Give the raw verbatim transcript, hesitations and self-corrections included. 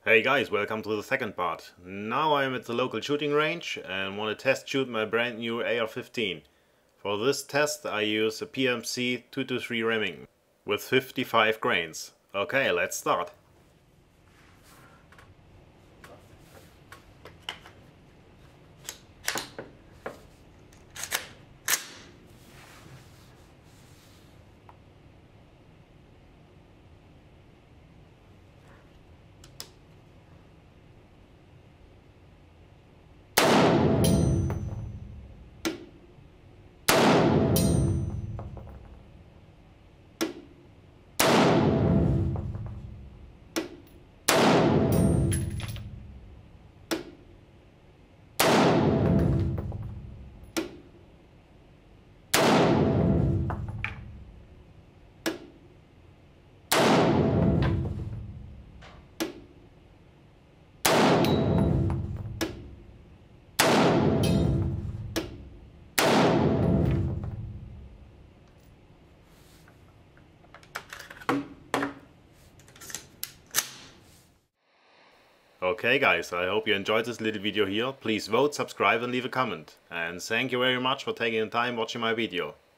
Hey guys, welcome to the second part. Now I'm at the local shooting range and want to test shoot my brand new A R fifteen. For this test I use a P M C two twenty-three Remington with fifty-five grains. Okay, let's start. Okay guys, I hope you enjoyed this little video here. Please vote, subscribe and leave a comment. And thank you very much for taking the time watching my video.